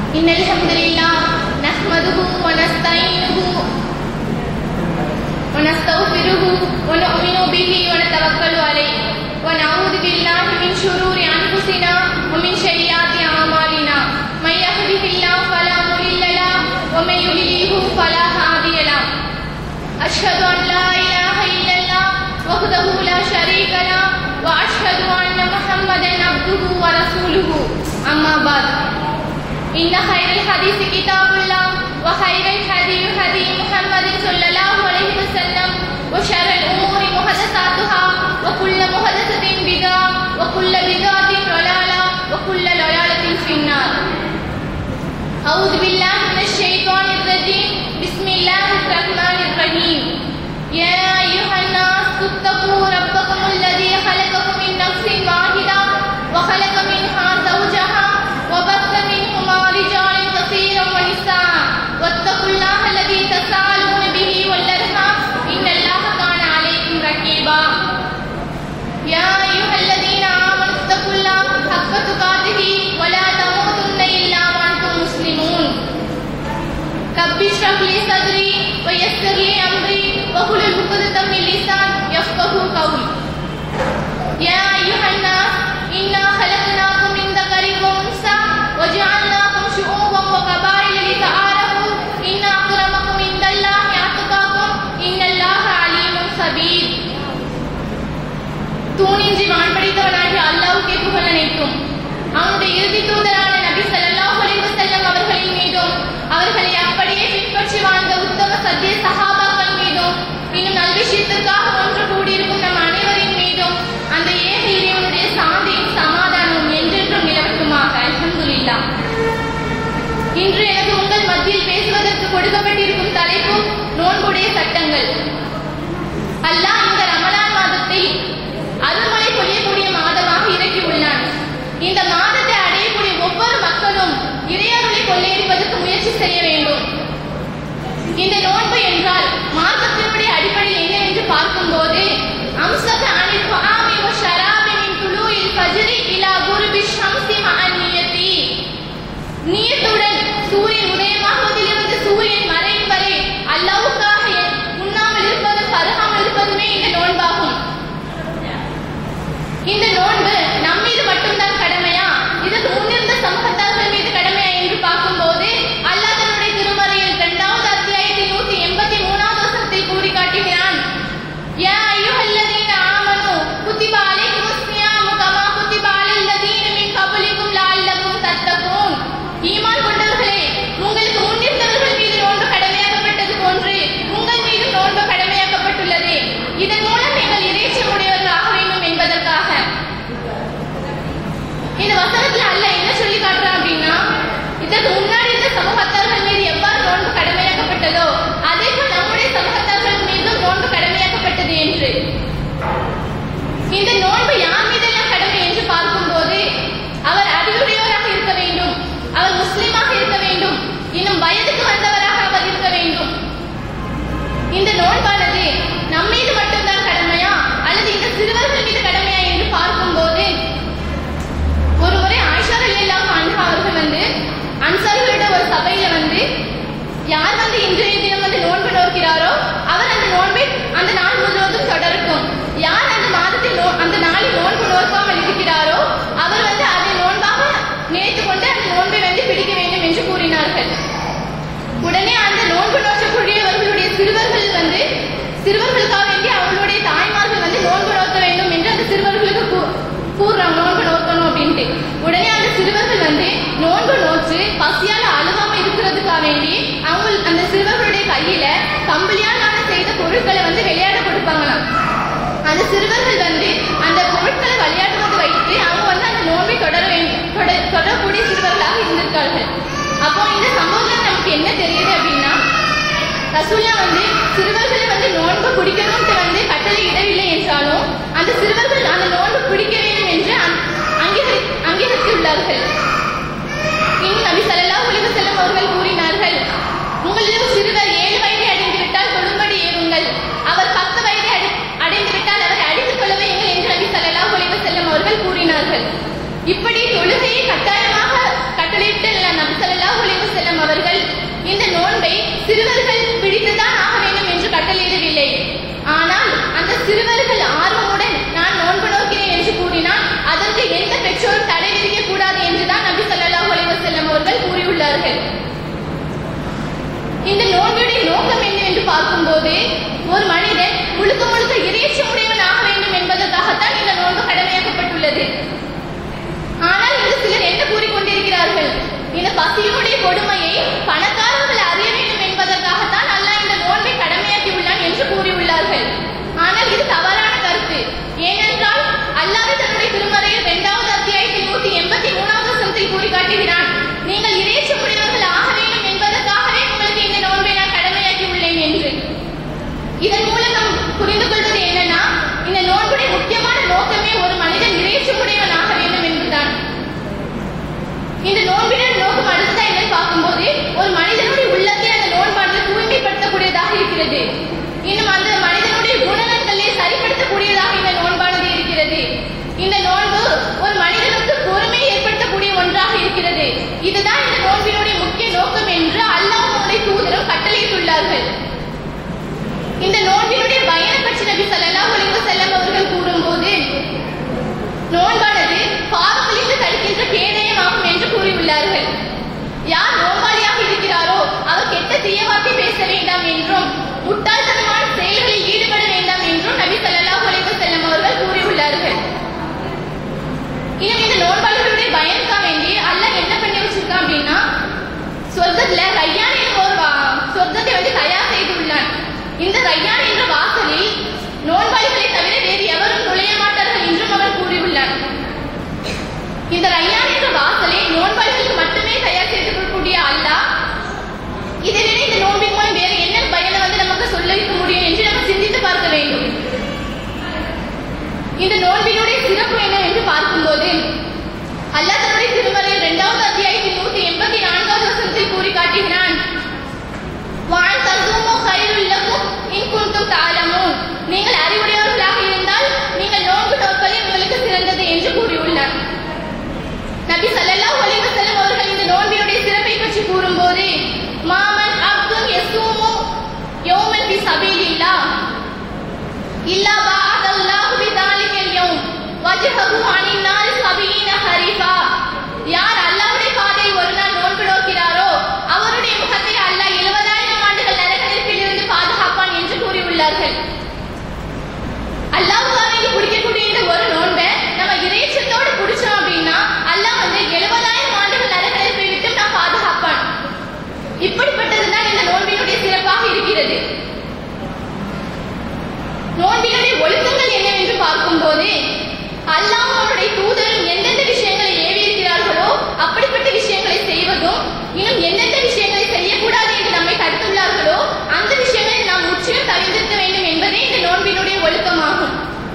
இன்னல் ஹம்துலில்லாஹ் நஹ்மதுஹு வ நஸ்தஈனுஹு வ நஸ்தக்ஃபிருஹு வ நு'மினு பிஹி வ நதவக்கலு அலைஹி வ நஊது பில்லாஹி மின் ஷுரூரி அன்ஃபுஸினா வ மின் ஷய்யிஆத்தி அமாலினா மை யஹ்திஹில்லாஹு ஃபலா முதில்ல லஹு வ மை யுத்லில்ஹு ஃபலா ஹாதிய லஹு அஷ்ஹது அன் லா இலாஹ இல்லல்லாஹ் வஹ்தஹு லா ஷரீக லஹு வ அஷ்ஹது அன்ன முஹம்மதன் அப்துஹு வ ரசூலுஹு அம்மா பஅத் إن خير الحديث كتاب الله وخير الهدي هدي محمد صلى الله عليه وسلم وشر الأمور محدثاتها وكل محدثة بدعة وكل بدعة ضلالة وكل ضلالة في النار. أعوذ بالله من الشيطان الرجيم. بسم الله الرحمن الرحيم. يا أيها الناس اتقوا ربكم الذي خلقكم من نفس واحدة وخلق منها زوجها وبث منهما رجالا كثيرا ونساء واتقوا الله الذي تساءلون به والأرحام إن الله كان عليكم رقيبا. يا أيها الذين آمنوا اتقوا الله حق تقاته ولا تموتن إلا وأنتم مسلمون. رب اشرح لي صدري ويسر لي أمري واحلل عقدة من لساني يفقهوا قولي. يا أيها الناس إنا خلقناكم من ذكر وأنثى وجعلناكم شعوبا وقبائل لتعارفوا إن أكرمكم عند الله أتقاكم إن الله عليم خبير. தூணின்றி வான்படைத்தவனாகிய அல்லாஹ்வுக்கே புகழ் அனைத்தும் அவனுடைய இறுதி தூதரான நபி ஸல்லல்லாஹு அலைஹி வஸல்லம் அவர்களின் மீதும் அவர்களை அப்படியே பின்பற்றி வாழ்ந்த உத்தம சத்திய சஹாபாக்கள் மீதும் இன்னும் நல்விஷயத்திற்காக ஒன்று கூடியிருக்கும் நம் அனைவரின் மீதும் அந்த ஏக இறைவனுடைய சாந்தியும் சமாதானமும் என்றென்றும் நிலவட்டுமாக. அல்ஹம்துலில்லாஹ். இன்று எனக்கு உங்கள் மத்தியில் பேசுவதற்கு கொடுக்கப்பட்டிருக்கும் தலைப்பு நோன்புடைய சட்டங்கள். அல்லாஹ் இந்த ரமலான் மாதத்தை அருள்மழை பொழியக்கூடிய மாதமாக இறக்கியுள்ளான். இந்த மாதத்தை அடையக்கூடிய ஒவ்வொரு மக்களும் இறையருளை கொள்ளையடிப்பதற்கு முயற்சி செய்ய வேண்டும். இந்த நோன்பு என்றால் மார்க்கத்தினுடைய அடிப்படையில் என்னவென்று பார்க்கும்போது அம்சக அனில் துஆமி வ ஷராபி மின் துலூஇல் ஃபஜ்ரி இலா குருபி ஷம்ஸி மஅ நியத்தி. நியத்துடன் சூரியன் உதயமாகுவதிலிருந்து சூரியன் மறையும் வரை அல்லாஹ்வுக்காக உண்ணாமல் இருப்பதும் பருகாமல் இருப்பதுமே இந்த நோன்பாகும். இந்த நோன்பு நம் மீது மட்டும்தான் கடமையா, இதற்கு முன்னிருந்த சமூகத்தார்கள் மீது கடமையா என்று பார்க்கும்போது அல்லாஹ் தன்னுடைய திருமறையில் 2வது அத்தியாயத்தின் 183வது வசனத்தில் கூறி காட்டுகிறான். யா அய்யுஹல்லதீன ஆமனூ குத்திப அலைக்குமுஸ் ஸியாமு கமா குத்திப அலல் லதீன மின் கப்லிக்கும் லஅல்லகும் தத்தகூன். ஈமான் கொண்டவர்களே, உங்களுக்கு முன்னிருந்தவர்கள் மீது நோன்பு கடமையாக்கப்பட்டது போன்று உங்கள் மீது நோன்பு கடமையாக்கப்பட்டுள்ளது. இதன் மூலம் நீங்கள் இறைச்சியுடையவர்கள் ஆக வேண்டும் என்பதற்காக. இந்த வசனத்துல அல்லாஹ் என்ன சொல்லி காட்டுறான் அப்படின்னா, இதற்கு முன்னாடி இருந்த சமூகத்தார்கள் மீது எவ்வாறு நோன்பு கடமையாக்கப்பட்டதோ அதே போல் நம்முடைய சமூகத்தார்கள் மீதும் நோன்பு கடமையாக்கப்பட்டது என்று. இந்த நோன்பு யார் மீதெல்லாம் கடமை என்று பார்க்கும்போது அவர் அறிவுடையவராக இருக்க வேண்டும், அவர் முஸ்லிமாக இருக்க வேண்டும், இன்னும் வயதுக்கு வந்தவராக அவர் இருக்க வேண்டும். இந்த நோன்பானது நம் மீது மட்டும்தான் கடமையா அல்லது இந்த சிறுவர்கள் மீது கடமையா என்று பார்க்கும்போது ஒரு முறை ஆயிஷா ரலியல்லாஹு அன்ஹா அவர்கள் அன்சாரிகளோட ஒரு சபையில யார் இன்றைய தினம் நோன்பு நோக்கிறாரோ அவர் அந்த நோன்பை அந்த நாள் முழுவதும் தொடரட்டும், யார் அந்த மாதத்தில் அந்த நாளில் நோன்பு நோக்காமல் இருக்கிறாரோ அவர் அதை நோன்பாக நினைத்துக் கொண்டு அந்த நோன்பை பிடிக்க வேண்டும் என்று கூறினார்கள். உடனே அந்த நோன்பு நோக்கக்கூடியவர்களுடைய சிறுவர்களுக்காக வேண்டி அவர்களுடைய தாய்மார்கள் நோன்பு நோக்க வேண்டும் என்று அந்த சிறுவர்களுக்கு கூறுறாங்க, நோன்பு நோக்கணும் அப்படின்ட்டு. உடனே அந்த சிறுவர்கள் நோன்பு நோற்று பசியால அழுகாம இருக்கிறதுக்காக வேண்டி அவங்க அந்த சிறுவர்களுடைய கையில கம்பளியால் செய்த பொருட்களை விளையாட கொடுப்பாங்களாம். அந்த சிறுவர்கள் அந்த பொருட்களை விளையாடுவது வைத்து அவங்க அந்த நோன்பை தொடரக்கூடிய சிறுவர்களாக இருந்திருக்கார்கள். அப்போ இந்த சம்பவத்துல நமக்கு என்ன தெரியுது அப்படின்னா, ரசூலுல்லாஹ் சிறுவர்களை நோன்பு பிடிக்கணும்னு கட்டளை இடவில்லை என்றாலும் அந்த சிறுவர்கள் அந்த நோன்பு பிடிக்க வேண்டும் என்று அங்கீகரித்துள்ளார்கள். இன்னும் நபி ஸல்லல்லாஹு அலைஹி வஸல்லம் அவர்கள் கூறினார்கள், உங்களிடம் சிறுவர் 7 வயதை அடைந்துவிட்டால் தொழும்படி ஏவுங்கள், அவர் 10 வயதை அடைந்துவிட்டால் அவரை அடித்துக் கொள்ள வையுங்கள் என்று நபி ஸல்லல்லாஹு அலைஹி வஸல்லம் அவர்கள் கூறினார்கள். இப்படி தொழுகையை கட்டாயமாக கட்டளையிட்டு நபி ஸல்லல்லாஹு நோன்பினுடைய முக்கிய நோக்கம் என்று அல்லாஹ்வுடைய தூதரும் கட்டளையிட்டுள்ளார்கள். இந்த நோன்பினுடைய பயனை பற்றி நபி ஸல்லல்லாஹு அலைஹி வஸல்லம் அவர்கள் கூறும்போது, நோன்பானது பாவங்களிலிருந்து தடுக்கின்ற கேடயமாகும் என்று கூறியுள்ளார்கள். யார் நோன்பாளியாக இருக்கிறாரோ அவர் கெட்ட தீய வார்த்தை பேச வேண்டாம் என்றும் முட்டாள்தனமான செயல்களில் ஈடுபட வேண்டாம் என்றும் நபி ஸல்லல்லாஹு அலைஹி வஸல்லம் அவர்கள் கூறியுள்ளார்கள். இன்னும் இந்த நோன்பாளிகளுடைய பயனுக்காக வேண்டி அல்லாஹ் என்ன பண்ணி வச்சிருக்கான் அப்படின்னா, சொர்க்கத்துல ரையான் என்ற ஒரு சொர்க்கத்தை வந்து தயார் செய்துள்ளான். இந்த ரையான் என்ற வாசலில் நோன்பாளிகளை தவிர வேறு எவரும் நுழைய மாட்டார்கள் என்றும் அவன் கூறியுள்ளான். இந்த ரையான் என்ற வாசலை நோன்பாளிகளுக்கு மட்டுமே தயார் செய்து கொள்ளக்கூடிய அல்லாஹ் இதை விட இந்த நோன்பின் மூலம் வேறு என்ன பயனை வந்து நமக்கு சொல்லிக்க முடியும் என்று நம்ம சிந்தித்து பார்க்க வேண்டும். இந்த நோன்பினுடைய சிறப்பு என்ன என்று பார்க்கும்போது, அல்லாஹ் தன்னுடைய திருமறையில் 2வது அத்தியாயத்தின் 184வது வசனத்தில் கூறி காட்டுகிறான், வான் தஸூமு கைருல் லக்கும் இன் குன்தும் தஅலமூன், நீங்கள் அறிவுடையவர்களாக இருந்தால் நீங்கள் நோன்பு நோற்பது உங்களுக்கு சிறந்தது என்று கூறியுள்ளார். நபி ஸல்லல்லாஹு அலைஹி வஸல்லம் அவர்கள் இந்த நோன்பினுடைய சிறப்பை பற்றி கூறும்போது, மாமன் அப்துன் யஸூமு யௌமன் ஃபி சபீலில்லாஹ் இல்லா பஅதல்லாஹு பிதாலிகல் யௌம் வஜ்ஹஹு அனின் நார் 70 ஹரீஃபா, யார் அல்லாஹ்வுடைய பாதையில் ஒரு நாள் நோன்பு நோக்கிறாரோ அவருடைய முகத்தை அல்லாஹ் 70,000 ஆண்டுகள் நரக நெருப்பிலிருந்து பாதுகாப்பான் என்று கூறியுள்ளார்கள். அல்லாஹ்வுக்காக பிடிக்கக்கூடிய இந்த ஒரு நோன்பை நம்ம இறைச்சத்தோடு பிடிச்சோம் அப்படின்னா அல்லாஹ் வந்து 70,000 ஆண்டுகள் நரக நெருப்பை விட்டு நாம் பாதுகாப்பான். இப்படிப்பட்டதுதான் இந்த நோன்பினுடைய சிறப்பாக இருக்கிறது. நோன்பினுடைய ஒழுக்கங்கள் என்னவென்று பார்க்கும்போது, அல்லாஹ் அவருடைய தூதரும் எந்தெந்த விஷயங்களை ஏவி இருக்கிறார்களோ அப்படிப்பட்ட விஷயங்களை செய்வதும், இன்னும் எந்தெந்த விஷயங்களை செய்யக்கூடாது என்று நம்மை தடுத்துள்ளார்களோ அந்த விஷயங்களை நாம் முற்றிலும் தவிர்த்திருக்க வேண்டும் என்பதே இந்த நோன்பினுடைய ஒழுக்கமாகும்.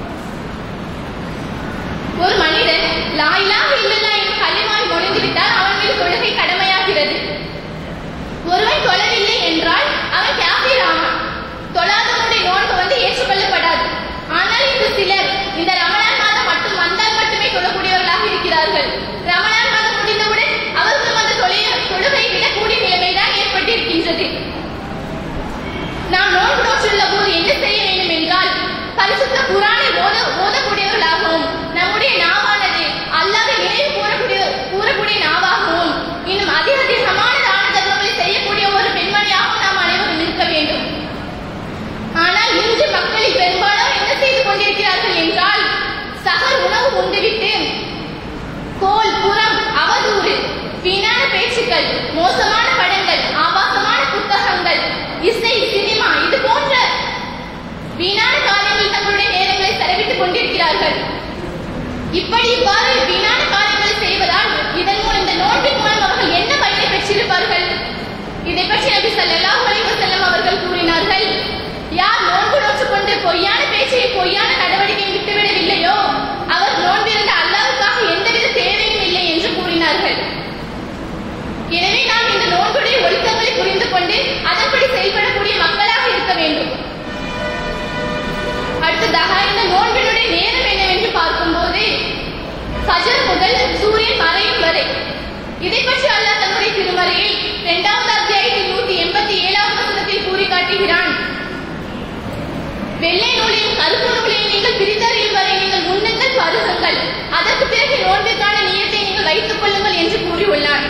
ஒரு மனிதன் லா இலாஹ இல்லல்லாஹ் என்ற கலிமாவை மொழிந்துவிட்டால் அவன் மீது தொழுகை கடமையாகிறது. ஒருவன் தொழவில்லை என்றால் அவன் காஃபிர் ஆவான். தொழாதவனுடைய நோன்பு வந்து ஏற்றுக்கொள்ளப்படாது. ஆனால் இந்த சிலர் இந்த ரமலான் மாதம் மட்டும் வந்தால் மட்டுமே தொழக்கூடியவர்களாக இருக்கிறார்கள். ரமலான் மாதம் முடிந்தவுடன் அவர்களும் அந்த தொழுகை விடக்கூடிய நிலைமைதான் ஏற்பட்டிருக்கின்றது. நாம் நோன்பு நோற்றுள்ள போது என்ன செய்ய வேண்டும் என்றால், பரிசுத்த குர்ஆனை ஓதக்கூடியவர்களாகவும் நம்முடைய நாவானது அல்லாஹ்வை நினைவு கூறக்கூடிய நாவாகவும் இன்னும் அதிகமான தான தர்மங்களை செய்யக்கூடிய ஒரு பெண்மணியாகவும் நாம் அனைவரும் இருக்க வேண்டும். ஆனால் இன்று மக்களில் பெரும்பாலும் என்ன செய்து கொண்டிருக்கிறார்கள் என்றால், சகர் உணவு உண்டுவிட்டு கோல் புறம் அவதூறு வீணான பேச்சுக்கள், மோசமான படங்கள், ஆபாசமான புத்தகங்கள், இசை, சினிமா இது போன்ற வீணான காரியங்களில் தங்களுடைய நேரங்களை செலவிட்டுக் கொண்டிருக்கிறார்கள். இவ்வாறு வீணான காரியங்களை செய்வதால் இதன் மூலம் இந்த நோன்பின் மூலம் அவர்கள் என்ன பயனை பெற்றிருப்பார்கள்? இதை பற்றி நபி ஸல்லல்லாஹு அலைஹி வஸல்லம் அவர்கள் கூறினார்கள், யார் நோன்பு நோற்றுக் கொண்டு பொய்யான பேச்சை பொய்யான நடவடிக்கையை விட்டுவிடவில்லையோ அவர் நோன்பிருந்த அல்லாஹ்வுக்காக எந்தவித தேவையும் இல்லை என்று கூறினார்கள். எனவே நாம் இந்த நோன்புடைய ஒழுக்கங்களை புரிந்து கொண்டு அதன்படி செயல்படக்கூடிய மக்களாக இருக்க வேண்டும். அடுத்ததாக இந்த நோன்பினுடைய நேரம் என்னவென்று பார்க்கும்போது, ஃபஜர் முதல் சூரியன் மறையும் வரை. இதை பற்றி அல்லாஹ் தன்னுடைய திருமறையில் 2வது அத்தியாயத்தின் 187வது வசனத்தில் கூறி காட்டுகிறான், வெள்ளை நூலையும் கருப்பு நூலையும் நீங்கள் பிரித்தறியும் வரை நீங்கள் முன்னுங்கள் பருகுங்கள், அதற்கு பிறகு நோன்பிற்கான நியத்தை நீங்கள் வைத்துக் கொள்ளுங்கள் என்று கூறியுள்ளான்.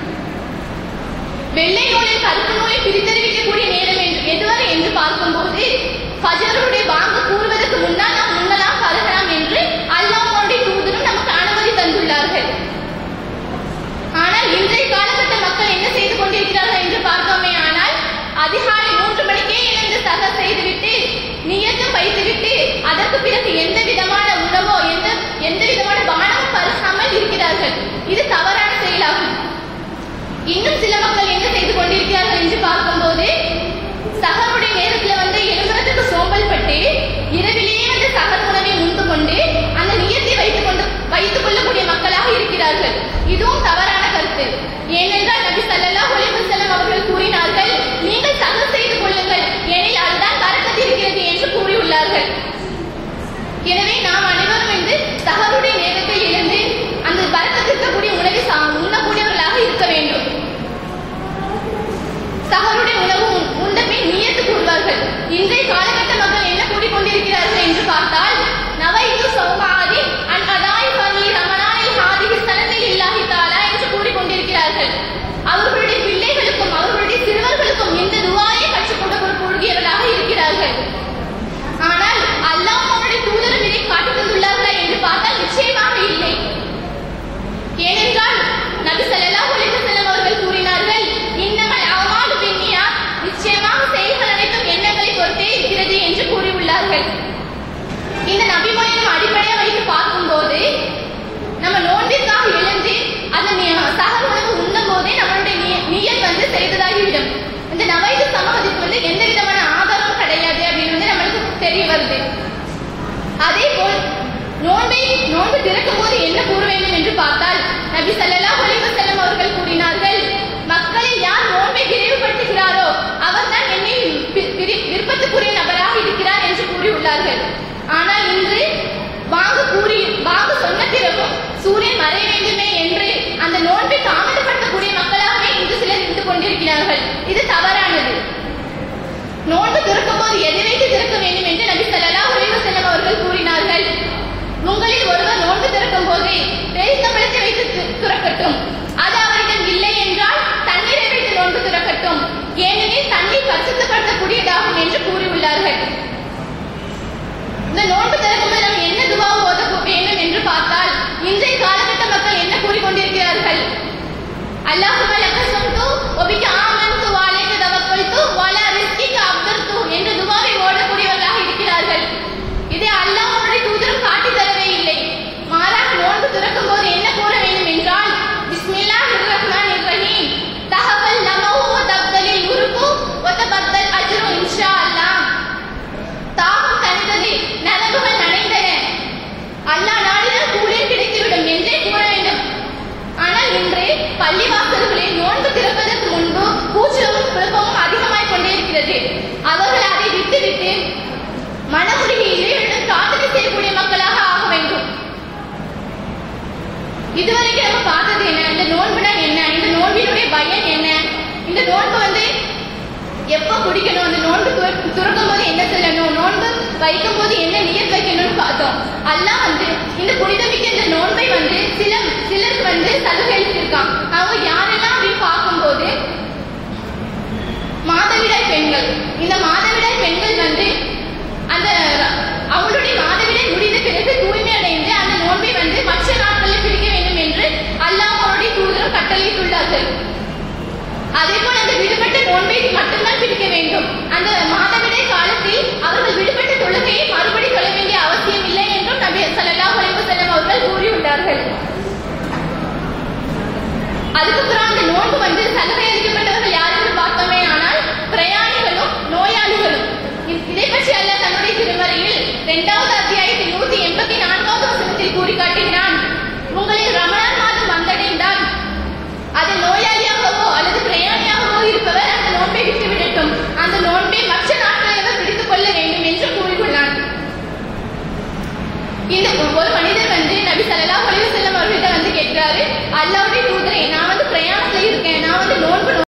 வெள்ளை நூலையும் கருப்பு நூலையும் பிரித்தறிவிக்கக்கூடிய நேரம் எதுவரை என்று பார்க்கும்போது, ஃபஜ்ருடைய பாங்கு கூறுவதற்கு முன்னால் நாம் முன்னலாம் பருகலாம் என்று அல்லாஹ்வுடைய தூதரும் நமக்கு அனுமதி தந்துள்ளார்கள். ஆனால் இன்றைய காலகட்ட மக்கள் என்ன செய்து கொண்டிருக்கிறார்கள் என்று பார்த்தோமே ஆனால், அதிகாலை 3 மணிக்கே எழுந்து சஹர் செய்துவிட்டு நியத்தும் வைத்துவிட்டு அதற்கு பிறகு எந்த விதமான உணவோ எந்த விதமான பானமும் பருகாமல் இருக்கிறார்கள். இது தவறான செயலாகும். இன்னும் சில மக்கள் என்ன செய்து கொண்டிருக்கிறார்கள் என்று பார்க்கும்போது, சஹருடைய நேரத்தில் வந்து எழுதுறதுக்கு சோம்பல் பட்டு இரவிலேயே வந்து சஹர் உணவை உண்டு கொண்டு அந்த நியத்தை வைத்துக் கொள்ளக்கூடிய மக்களாக இருக்கிறார்கள். இதுவும் தவறான கருத்து. ஏனென்றால் நபி ஸல்லல்லாஹு அலைஹி வஸல்லம் அவர்கள் கூறினார்கள், நீங்கள் சஹர் செய்து கொள்ளுங்கள், ஏனில் அதுதான் பரக்கத் இருக்கிறது என்று கூறியுள்ளார்கள். எனவே நாம் அனைவரும் வந்து சஹருடைய நேரத்தை எழுந்து அந்த பரக்கத் இருக்கக்கூடிய உணவை உண்ணக்கூடியவர்களாக இருக்க வேண்டும். திறக்கும் போது பேரித்தம்பழத்தை வைத்து துறக்கட்டும். அது அவரிடம் இல்லை என்றால் தண்ணீரை வைத்து நோன்பு துறக்கட்டும். ஏனெனில் தண்ணீர் பரிசுத்தப்படுத்தக்கூடியதாகும் என்று கூறியுள்ளார்கள். இந்த நோன்பு திறக்கும்போது நாம் என்ன துவா ஓத வேண்டும் என்று பார்த்தால், இன்றைய காலகட்ட மக்கள் என்ன கூறிக்கொண்டிருக்கிறார்கள்? அல்லாஹும்ம லக ஸம்து வபிக ஆமன்து வஅலைக தவக்கல்து வலா ரிஸ்கிக அப்தர்து என்ற துவாவை ஓடக்கூடியவர்களாக இருக்கிறார்கள். இதை அல்லாஹ்வுடைய தூதரும் காட்டி தரவே இல்லை. மாறாக நோன்பு திறக்கும் போது என்ன கூற வேண்டும் என்றால், பிஸ்மில்லாஹிர் ரஹ்மானிர் ரஹீம் தஹபல் நமஹு வ தப்தலில் உருகு வ தபத்தல் அஜ்ரு இன்ஷா அல்லாஹ். தாகம் தணிந்தது, நரம்புகள் நனைந்தன, அல்லாஹ் நாடினால் கூலில் கிடைத்துவிடும் என்றே கூற வேண்டும். ஆனால் இன்று பள்ளிவாசல்களில் நோன்பு திறப்பதற்கு முன்பு கூச்சலும் குழப்பமும் அதிகமாய் கொண்டிருக்கிறது. அவர்கள் அதை விட்டுவிட்டு மனமுருகி இறைவனிடம் பிரார்த்தனை செய்யக்கூடிய மக்களாக ஆக வேண்டும். இதுவரைக்கும் நம்ம பார்த்தது என்ன? இந்த நோன்புனா என்ன? இந்த நோன்பினுடைய பயன் என்ன? இந்த நோன்பு எப்ப குடிக்கணும்? அந்த நோன்பு துறக்கும் போது என்ன சொல்லணும்? நோன்பு வைக்கும் போது என்ன நியத் வைக்கணும்னு பார்த்தோம். அல்லாஹ் இந்த புனிதமிக்க இந்த நோன்பை சிலருக்கு சலுகை இருக்கான். அவங்க யாரெல்லாம் அப்படின்னு பார்க்கும்போது மாதவிடாய் பெண்கள். இந்த மாதவிடாய் பெண்கள் அந்த அவங்களுடைய மாதவிடாய் முடிந்த பிறகு தூய்மை அடைந்து அந்த நோன்பை மற்ற நாட்களில் பிடிக்க வேண்டும் என்று அல்லாஹ் அவருடைய தூதரும் கட்டளையிட்டுள்ளார்கள். அதே போல அந்த விடுபட்ட நோன்பை மட்டும்தான் பிடிக்க வேண்டும். அந்த மாதவிடாய் காலத்தில் அவர்கள் விடுபட்ட தொழுகையை மறுபடி சொல்ல வேண்டிய அவசியம் இல்லை என்றும் நபி ஸல்லல்லாஹு அலைஹி வஸல்லம் அவர்கள் கூறியுள்ளார்கள். அதுக்கப்புறம் அந்த நோன்பு